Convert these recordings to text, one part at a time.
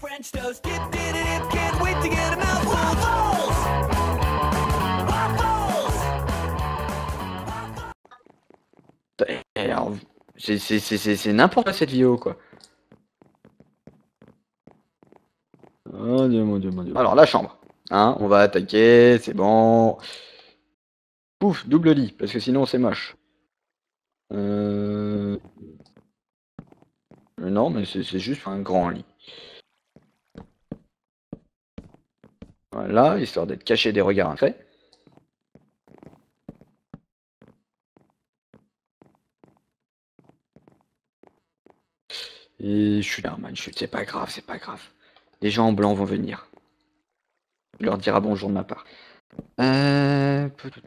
French toast, dip, dip, dip, can't wait to get 'em out. Waffles! Waffles! Et alors, c'est n'importe quoi cette vidéo quoi. Oh Dieu, mon Dieu, mon Dieu. Alors la chambre, hein, on va attaquer, c'est bon. Pouf, double lit, parce que sinon c'est moche. Non, mais c'est juste un grand lit. Voilà, histoire d'être caché des regards infaits. Et je suis là, man, c'est pas grave, c'est pas grave. Les gens en blanc vont venir. Je leur dirai bonjour de ma part. Ouais.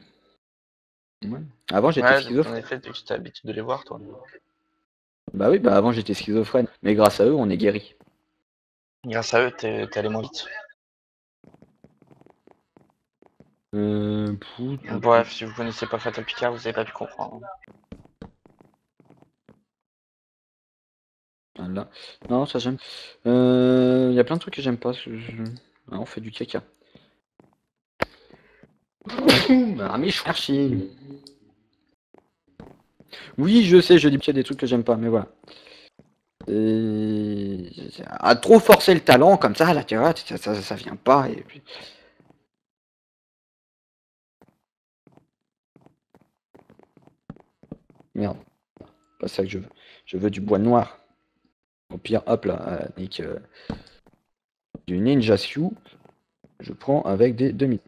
Avant j'étais Ouais, donc en schizophrène. effet, tu as l'habitude de les voir, toi. Bah oui, bah avant j'étais schizophrène. Mais grâce à eux, on est guéri. Grâce à eux, t'es allé moins vite. Bref, si vous connaissez pas Fatal Picard, vous avez pas pu comprendre. Voilà. Non, ça j'aime. Y a plein de trucs que j'aime pas. Ah, on fait du caca. Ah, mais merci. Oui, je sais, je dis qu'il y a des trucs que j'aime pas, mais voilà. À trop forcer le talent comme ça, là, tu vois, ça vient pas. Et puis... Merde, pas ça que je veux. Je veux du bois noir. Au pire, hop là, Nick, du Ninja Sioux, je prends avec des demi.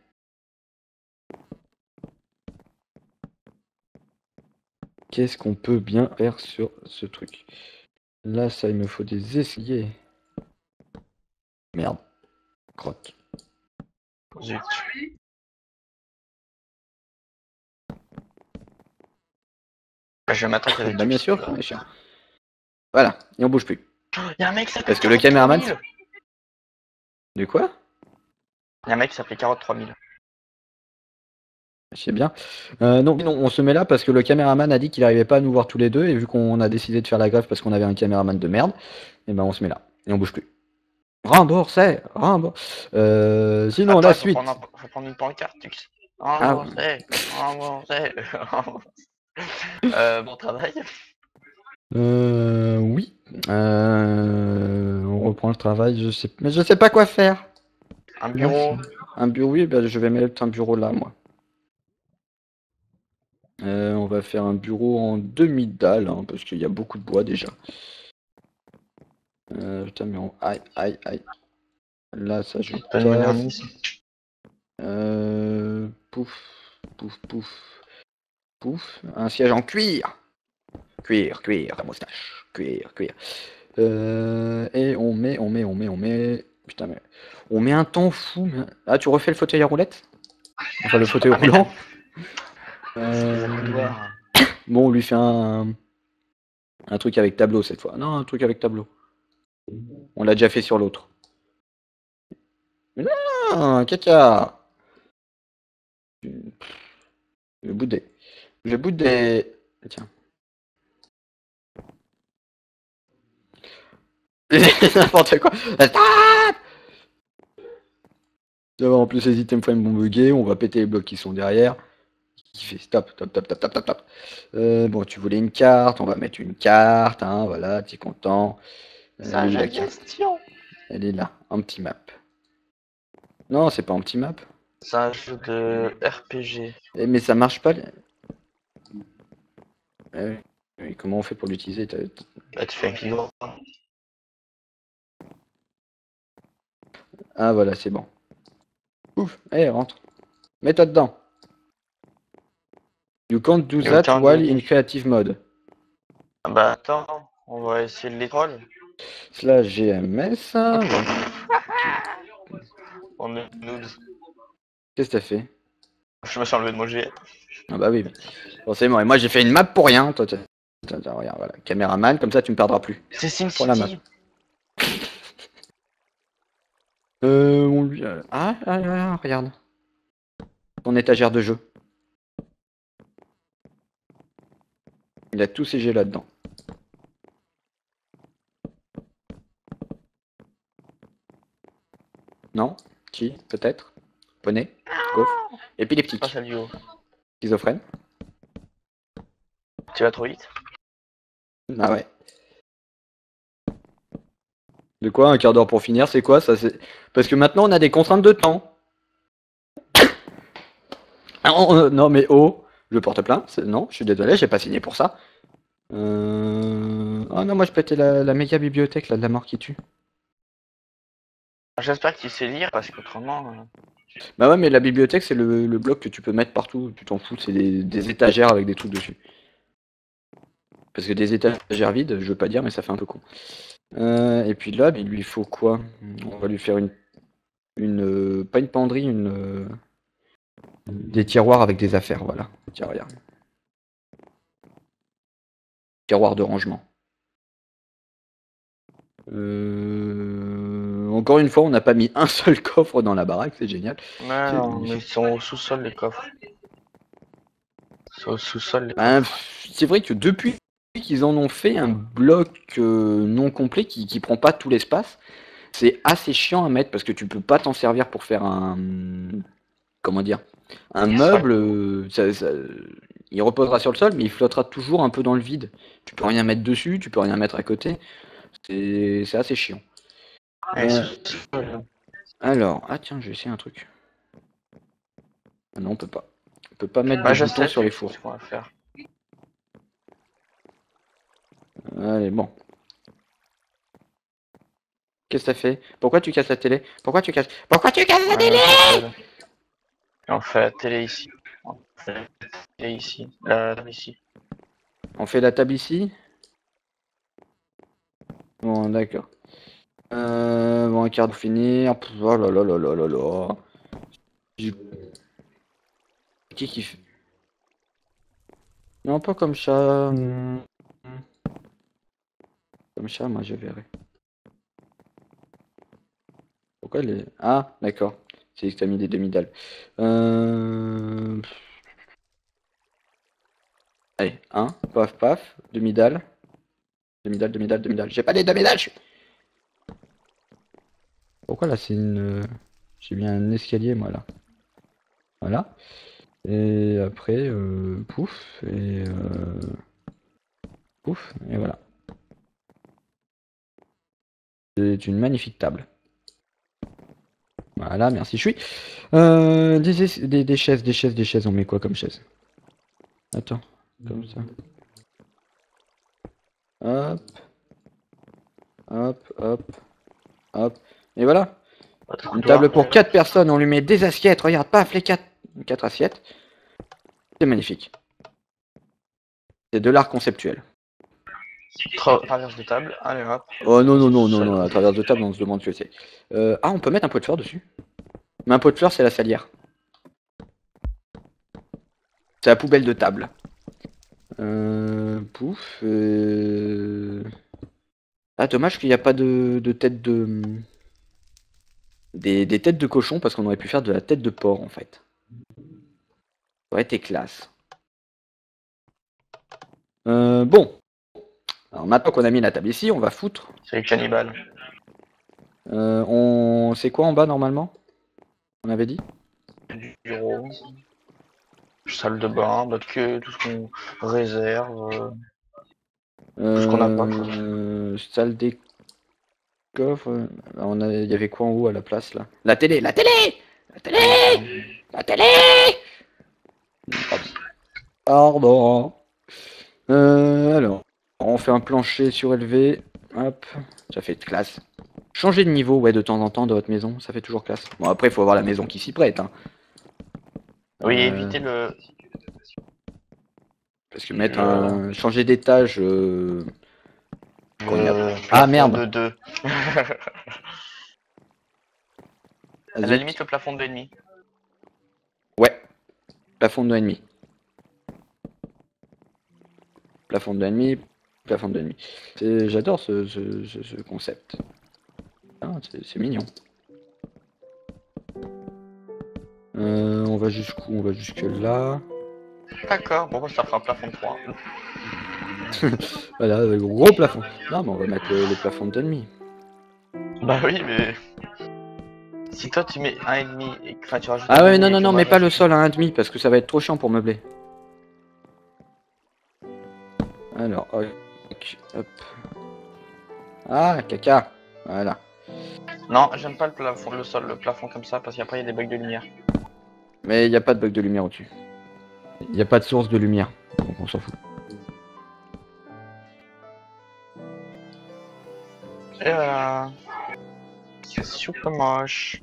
Qu'est-ce qu'on peut bien faire sur ce truc? Là, ça, il me faut des escaliers. Merde. Crotte. Zut. Je vais m'attaquer avec Bah lui. bien sûr, mes chiens. Voilà, et on bouge plus. Y'a un mec qui s'appelle Parce que le Carotte caméraman... 3000. De quoi? Y'a un mec qui s'appelait Carotte 3000. Je sais bien. Non, on se met là parce que le caméraman a dit qu'il n'arrivait pas à nous voir tous les deux, et vu qu'on a décidé de faire la grève parce qu'on avait un caméraman de merde, et ben on se met là. Et on bouge plus. Remboursé. Sinon, Attends, la il suite. faut prendre une pancarte, tu sais. Ah, Remboursé, remboursé. Bon travail. oui. On reprend le travail, mais je sais pas quoi faire. Un bureau. Un bureau, oui, ben, je vais mettre un bureau là, moi. On va faire un bureau en demi-dalle, hein, parce qu'il y a beaucoup de bois déjà. Putain, mais aïe, aïe, aïe. Là, ça je T'as le modernisme. Pouf, pouf, pouf, pouf. Un siège en cuir. Cuir, la moustache. Cuir. Et on met. Putain, mais. On met un temps fou. Ah, tu refais le fauteuil à roulette? Enfin, le fauteuil roulant. Bon, on lui fait un truc avec tableau cette fois. Non, un truc avec tableau. On l'a déjà fait sur l'autre. Mais non, caca. Je boude des... Tiens. N'importe quoi. Stop. En plus, les items frames vont bugger. On va péter les blocs qui sont derrière. Qui fait stop. Bon, tu voulais une carte. On va mettre une carte. Hein, voilà, tu es content. C'est un jeu de gestion. Elle est là, un petit map. Non, c'est pas un petit map. C'est un jeu de RPG. Mais ça marche pas. Oui, comment on fait pour l'utiliser? Bah, tu fais un clic droit. Ah, voilà, c'est bon. Ouf, allez, rentre. Mets-toi dedans. You can't do that while in creative mode. Bah attends, on va essayer de les trolls. Slash GMS. On est noobs. Qu'est-ce que t'as fait? Je me suis enlevé de mon GF. Ah bah oui, forcément. Et moi j'ai fait une map pour rien. Toi, regarde, voilà. Caméraman, comme ça tu me perdras plus. C'est Pour la map. SimCity. On lui... regarde. Ton étagère de jeu. Il a tous ses jets là-dedans. Non? Qui? Peut-être? Poney? Gaufre? Épileptique? Pas celle du haut. Schizophrène? Tu vas trop vite? Ah ouais. De quoi? Un quart d'heure pour finir, c'est quoi ça? Parce que maintenant on a des contraintes de temps. Ah, non mais oh, je porte plainte. Non, je suis désolé, j'ai pas signé pour ça. Oh non, moi je pétais la méga bibliothèque là de la mort qui tue. J'espère que tu sais lire parce qu'autrement. Bah ouais, mais la bibliothèque c'est le bloc que tu peux mettre partout, tu t'en fous, c'est des étagères avec des trucs dessus. Parce que des étagères vides, je veux pas dire, mais ça fait un peu con. Et puis là, il lui faut quoi? On va lui faire pas une penderie, des tiroirs avec des affaires, voilà. Tiens, regarde. Tiroir de rangement. Encore une fois, on n'a pas mis un seul coffre dans la baraque, c'est génial. Non, mais ils sont au sous-sol les coffres. Ils sont au sous-sol les Ben, coffres. c'est vrai que depuis qu'ils en ont fait un bloc non complet qui prend pas tout l'espace, c'est assez chiant à mettre parce que tu peux pas t'en servir pour faire comment dire, un meuble. Il reposera sur le sol, mais il flottera toujours un peu dans le vide. Tu peux rien mettre dessus, tu peux rien mettre à côté. C'est assez chiant. Ouais, sous-sol. Alors, ah tiens, je vais essayer un truc. Ah non, on peut pas. On peut pas mettre Bah, de je boutons sais sur les fours. ce qu'on va faire. Allez, bon. Qu'est-ce que t'as fait? Pourquoi tu casses la télé? Pourquoi tu casses la télé? On fait la télé ici. On fait la télé ici. La table ici. On fait la table ici? Bon, d'accord. Bon, un quart pour finir. Pff, oh là là là là là là. J'ai- Qui fait? Non, pas comme ça. Comme ça, moi je verrai. Pourquoi les... Ah, d'accord. C'est que t'as mis des demi-dalles. Euh... Allez, un, paf, paf, demi-dalle. Demi-dalle, demi-dalle, demi-dalle. J'ai pas des demi-dalles, Pourquoi là c'est une... J'ai mis un escalier moi là. Voilà. Et après, pouf, et pouf, et voilà. C'est une magnifique table. Voilà, merci, je suis. Des chaises, des chaises, on met quoi comme chaise? Attends, comme ça. Hop, hop, hop, hop. Et voilà. Une table pour 4 personnes, on lui met des assiettes, regarde, paf, les 4 assiettes. C'est magnifique. C'est de l'art conceptuel. Traverse de table. Allez hop. Oh non, non, non, non, non, à travers de table, on se demande ce que c'est. Ah, on peut mettre un pot de fleurs dessus. Mais un pot de fleurs, c'est la salière. C'est la poubelle de table. Pouf. Ah, dommage qu'il n'y a pas de tête de... Des têtes de cochon, parce qu'on aurait pu faire de la tête de porc, en fait. Ça aurait été classe. Bon. Alors maintenant qu'on a mis la table ici, on va foutre. C'est les cannibales. C'est quoi en bas, normalement? On avait dit? Du bureau. Salle de bain, notre queue, tout ce qu'on réserve. Ce qu'on a pas. Salle des coffres. Il y avait quoi en haut à la place là? La télé, la télé, la télé, la télé. Pardon. Alors, on fait un plancher surélevé. Hop, ça fait classe. Changer de niveau, ouais, de temps en temps de votre maison, ça fait toujours classe. Bon, après, il faut avoir la maison qui s'y prête. Hein. Oui, éviter le. Parce que mettre un. Changer d'étage. Ah merde! De 2. À la limite, le plafond de 2,5. Ouais, plafond de 2,5. Plafond de 2,5, plafond de 2,5. J'adore ce concept. Ah, c'est mignon. On va jusqu'où? On va jusque là. D'accord, bon, bah, ça fera un plafond de 3. Voilà, le gros plafond. Non, mais on va mettre le plafond de 2,5. Bah oui, mais. Si toi tu mets 1,5 et enfin tu rajoutes Ah un ouais, demi non, et non, que non, moi mais je pas le rajoute- sol à 1,5 parce que ça va être trop chiant pour meubler. Alors, hop. Ah, caca. Voilà. Non, j'aime pas le plafond, le sol, le plafond comme ça parce qu'après il y a des bugs de lumière. Mais il n'y a pas de bug de lumière au-dessus. Il n'y a pas de source de lumière. Donc on s'en fout. Et voilà. C'est super moche.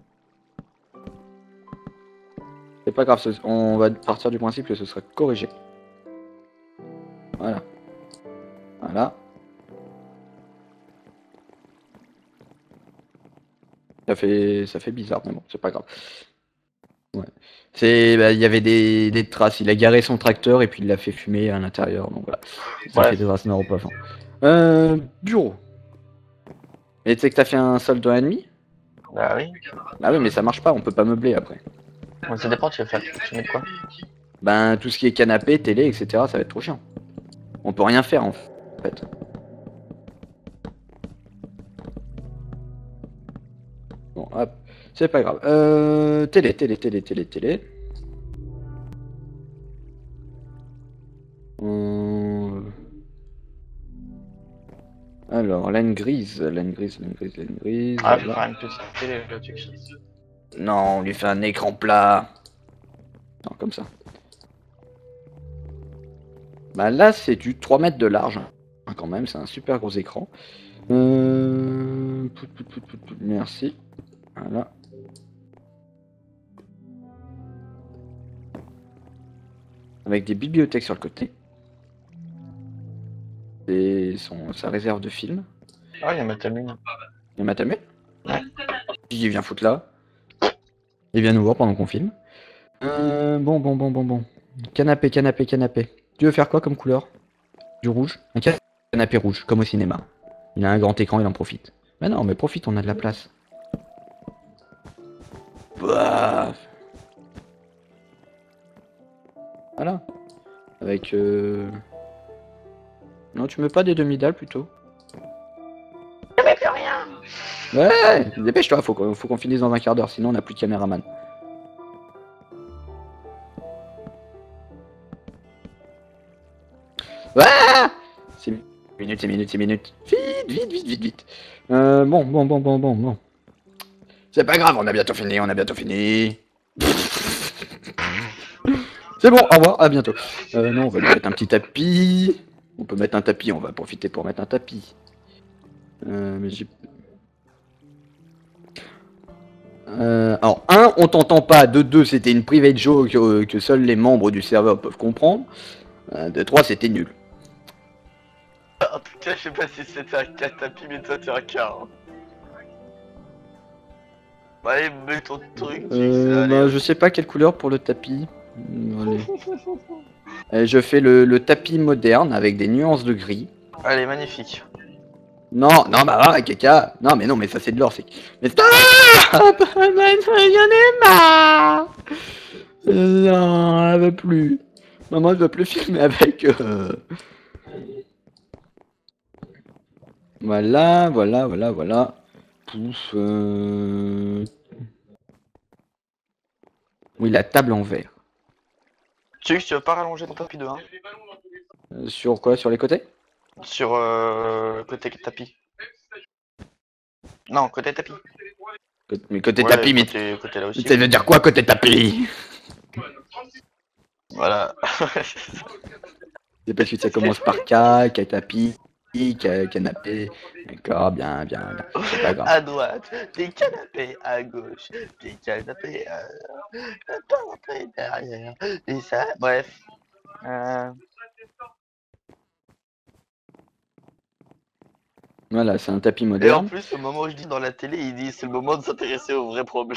C'est pas grave, on va partir du principe que ce sera corrigé. Voilà. Voilà. Ça fait bizarre, mais bon, c'est pas grave. Ouais. Il y avait des traces. Il a garé son tracteur et puis il l'a fait fumer à l'intérieur. Donc voilà. Ça fait Bref. des traces noires au plafond. Bureau. Et tu sais que t'as fait un sol de 1,5? Bah oui. Ah oui, mais ça marche pas, on peut pas meubler après. Bon, ça dépend, tu veux faire. Tu mets de quoi? Ben, tout ce qui est canapé, télé, etc., ça va être trop chiant. On peut rien faire en fait. Bon, hop, c'est pas grave. Télé. Hum, Alors, laine grise. Ah, faut Voilà. faire une petite télé là, tu sais. Non, on lui fait un écran plat. Non, comme ça. Bah là, c'est du 3 mètres de large. Hein, quand même, c'est un super gros écran. Merci. Voilà. Avec des bibliothèques sur le côté. Et sa réserve de films. Ah, il y a ma tamine. Et Matamé. Ouais. Il vient foutre là. Il vient nous voir pendant qu'on filme. Bon. Canapé. Tu veux faire quoi comme couleur? Du rouge? Un canapé rouge, comme au cinéma. Il a un grand écran, il en profite. Mais non, mais profite, on a de la place. Bah. Voilà. Avec Non, tu mets pas des demi-dalles plutôt? Je mets plus rien. Ouais, dépêche-toi, faut qu'on finisse dans un quart d'heure, sinon on n'a plus de caméraman. Ah, 6 minutes. Vite. Bon. C'est pas grave, on a bientôt fini. C'est bon, au revoir, à bientôt. Non, on va lui mettre un petit tapis. On peut mettre un tapis, on va profiter pour mettre un tapis. Mais j'ai... alors, on t'entend pas. De 2, c'était une private joke que seuls les membres du serveur peuvent comprendre. De 3, c'était nul. En tout cas, je sais pas si c'était un tapis, mais toi, t'es un car. Allez, mets ton truc, allez. Je sais pas quelle couleur pour le tapis. Allez. Je fais le tapis moderne avec des nuances de gris. Allez, magnifique. Non, bah, caca. Non, mais ça c'est de l'or, c'est... Mais stop. J'en ai marre. Non, elle veut plus. Maman, elle veut plus filmer avec... Voilà. Pouf, Oui, la table en verre. Tu veux pas rallonger ton tapis de 1 Sur quoi? Sur les côtés? sur côté tapis. Non, côté tapis. Mais côté Ouais, tapis, mais... côté là aussi. Ça veut dire quoi côté tapis? Voilà. C'est parce que ça commence par K, tapis, canapé. D'accord, bien. C'est pas grave. À droite, des canapés à gauche, des canapés derrière. Et ça, bref. Voilà, c'est un tapis Et en moderne. plus, au moment où je dis dans la télé, il dit c'est le moment de s'intéresser aux vrais problèmes.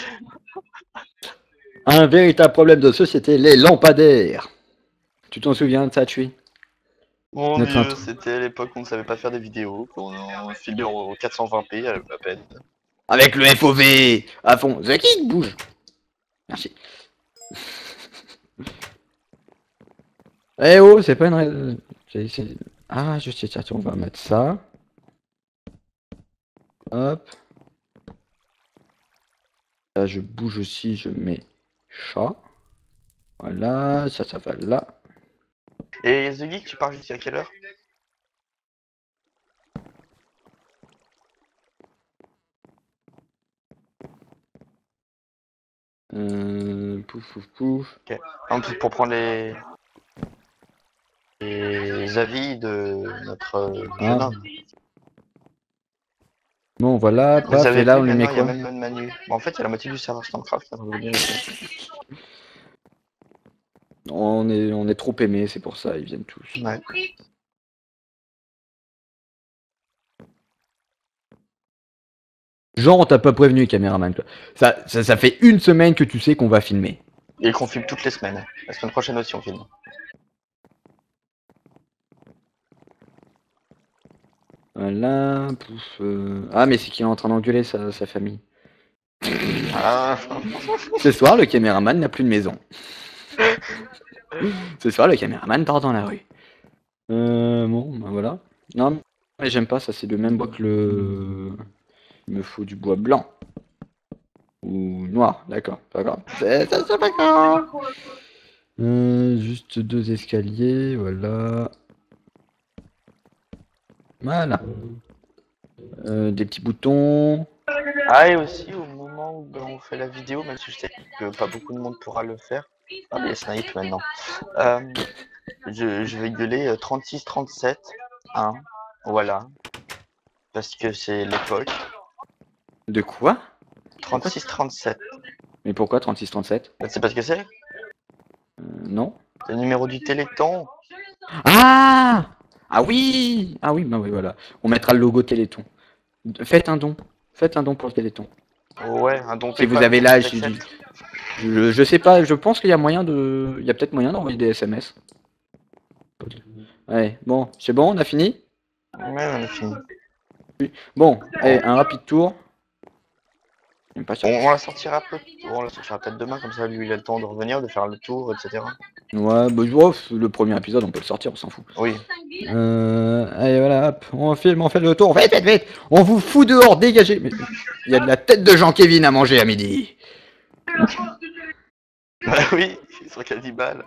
Un véritable problème de société, les lampadaires. Tu t'en souviens de ça, Tui? Mon Notre Dieu, intro. c'était l'époque où on ne savait pas faire des vidéos, qu'on filmait en 420p à peine. Avec le FOV à fond. The Kid bouge. Merci. Eh oh, c'est pas une... Ah, je sais, tiens, on va mettre ça. Hop. Là, je bouge aussi, je mets chat. Voilà, ça va là. Et The Geek, tu pars jusqu'à quelle heure? Pouf, pouf, pouf. Un peu pour prendre les avis de notre jeune Ah. homme. Bon, voilà, Vous paf, avez et là, vu, on lui met maintenant, il y a quoi? même le Manu. Bon, en fait, il y a la moitié du serveur Starcraft qui est en train de venir ici. On est trop aimés, c'est pour ça, ils viennent tous. Ouais. Genre, on t'a pas prévenu, caméraman, quoi. Ça fait une semaine que tu sais qu'on va filmer. Et qu'on filme toutes les semaines. La semaine prochaine aussi, on filme. Voilà, pouf. Ah, mais c'est qu'il est en train d'engueuler sa famille. Ah. Ce soir, le caméraman n'a plus de maison. Ce soir, le caméraman dort dans la rue. Bon, bah voilà. Non, mais j'aime pas, ça c'est le même bois que le... Il me faut du bois blanc. Ou noir, d'accord, pas grave. C'est pas grave. Juste 2 escaliers, voilà. Voilà. Des petits boutons. Ah, et aussi, au moment où on fait la vidéo, même si je sais que pas beaucoup de monde pourra le faire. Ah, mais il y a Snipe maintenant. Je vais gueuler 36-37. Hein, voilà. Parce que c'est l'époque. De quoi? 36-37. Mais pourquoi 36-37? C'est parce que c'est Non. le numéro du Téléthon. Ah! Ah oui! Ah oui, bah oui, voilà. On mettra le logo Téléthon. Faites un don. Faites un don pour le Téléthon. Ouais, un don Si vous PayPal, avez on l'âge, accepte. je sais pas, je pense qu'il y a moyen de... Il y a peut-être moyen d'envoyer des SMS. Ouais, bon, c'est bon, on a fini? Ouais, on a fini. Bon, allez, un rapide tour. J'aime pas ça. On la sortira on la sortira peut-être demain, comme ça lui il a le temps de revenir, de faire le tour, etc. Ouais, bah, ouf, le premier épisode, on peut le sortir, on s'en fout. Oui. Allez, voilà, hop, on filme, on fait le tour. Vite, vite, vite! On vous fout dehors, dégagez! Mais, il y a de la tête de Jean-Kévin à manger à midi. Bah oui, ils sont cannibales.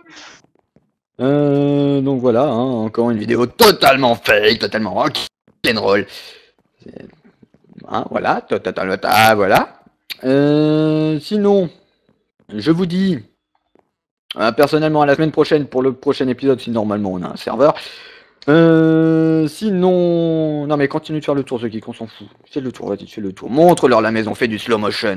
Donc voilà, hein, encore une vidéo totalement fake, totalement rock'n'roll. Hein, voilà, voilà. Sinon, je vous dis, personnellement, à la semaine prochaine pour le prochain épisode, si normalement on a un serveur. Sinon, non mais continue de faire le tour, ceux qui on s'en fout. Fais le tour, vas-y, fais le tour. Montre-leur la maison, fais du slow motion.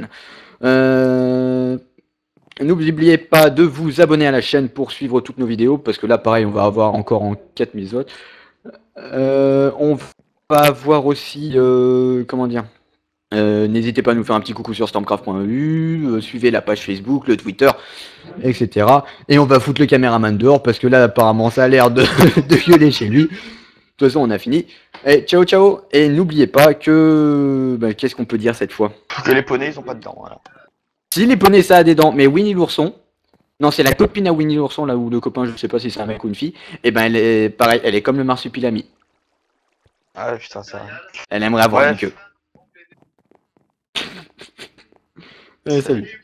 N'oubliez pas de vous abonner à la chaîne pour suivre toutes nos vidéos, parce que là, pareil, on va avoir encore en 4 épisodes. On va avoir aussi, comment dire, n'hésitez pas à nous faire un petit coucou sur stormcraft.eu, suivez la page Facebook, le Twitter, etc. Et on va foutre le caméraman dehors, parce que là, apparemment, ça a l'air de, de gueuler chez lui. De toute façon, on a fini. Et ciao, ciao. Et n'oubliez pas que... Bah, qu'est-ce qu'on peut dire cette fois? Que les poneys ils ont pas de dents, voilà. Si les poneys ça a des dents, mais Winnie l'ourson, non c'est la copine à Winnie l'ourson là où le copain je sais pas si c'est un mec ou une fille, et ben elle est pareil, elle est comme le marsupilami. Ah putain ça. Elle aimerait avoir Ouais. une queue. Salut.